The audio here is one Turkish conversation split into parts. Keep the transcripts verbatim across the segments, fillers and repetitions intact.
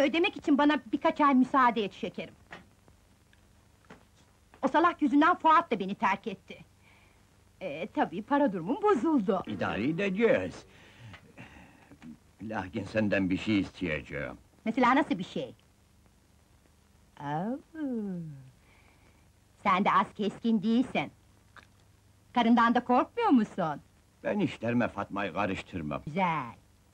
ödemek için bana birkaç ay müsaade et şekerim. O salak yüzünden Fuat da beni terk etti. Ee, tabii para durumum bozuldu. İdare edeceğiz. Lakin senden bir şey isteyeceğim. Mesela nasıl bir şey? Oo. Sen de az keskin değilsin. Karından da korkmuyor musun? Ben işlerime Fatma'yı karıştırmam. Güzel.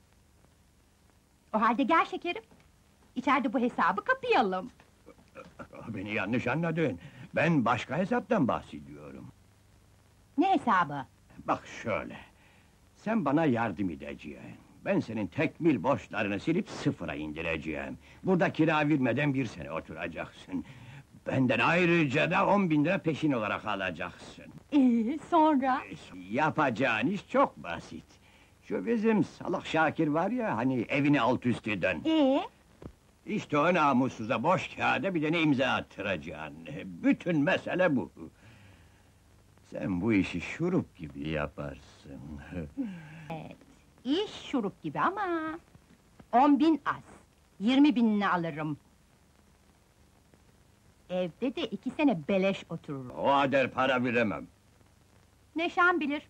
O halde gel şekerim. İçeride bu hesabı kapayalım. Beni yanlış anladın. Ben başka hesaptan bahsediyorum. Ne hesabı? Bak şöyle, sen bana yardım edeceksin. Ben senin tekmil borçlarını silip sıfıra indireceğim. Burada kira vermeden bir sene oturacaksın. Benden ayrıca da on bin lira peşin olarak alacaksın. Ee, sonra? Yapacağın iş çok basit. Şu bizim salak Şakir var ya, hani evini alt üst eden. Ee? İşte o namussuza boş kağıda bir tane imza attıracaksın. Bütün mesele bu. Sen bu işi şurup gibi yaparsın. Evet, iş şurup gibi ama... On bin az, yirmi binini alırım. Evde de iki sene beleş otururum. O kadar para veremem. Neşan bilir.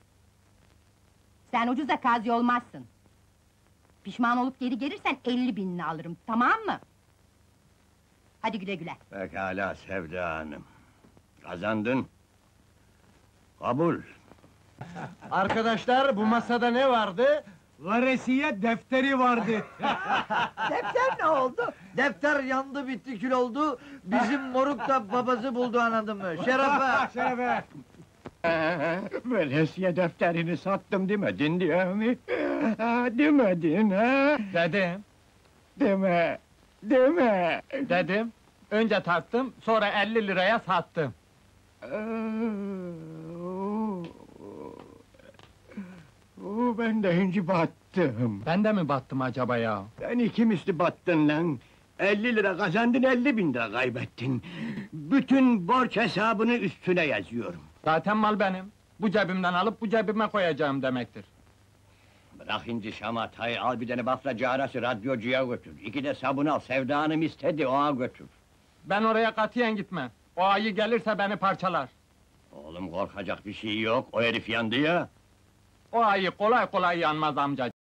Sen ucuza kazi olmazsın. Pişman olup geri gelirsen elli binini alırım, tamam mı? Hadi güle güle. Pekala Sevda Hanım. Kazandın. Kabul. Arkadaşlar, bu masada ne vardı? Varesiye defteri vardı. Defter ne oldu? Defter yandı bitti kül oldu. Bizim moruk da babası buldu anladın mı? Şerefe! Şerefe! Veresiye defterini sattım demedin diye mi? Demedin ha? Dedim, Deme, deme! dedim. Önce tarttım, sonra elli liraya sattım. Oo, ben de önce battım. Ben de mi battım acaba ya? Ben iki misli battın lan! elli lira kazandın, elli bin lira kaybettin! Bütün borç hesabını üstüne yazıyorum! Zaten mal benim. Bu cebimden alıp bu cebime koyacağım demektir. Bırak inci şamatayı, al bir tane bafracı arası radyocuya götür. İki de sabun al, Sevda Hanım istedi, ona götür. Ben oraya katiyen gitmem. O ayı gelirse beni parçalar. Oğlum korkacak bir şey yok, o herif yandı ya! O ayı kolay kolay yanmaz amca.